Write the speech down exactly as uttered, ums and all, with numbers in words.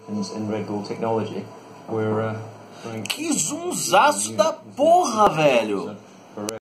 in, in Red Bull technology. We're uh, Que zoomzaço da porra, velho!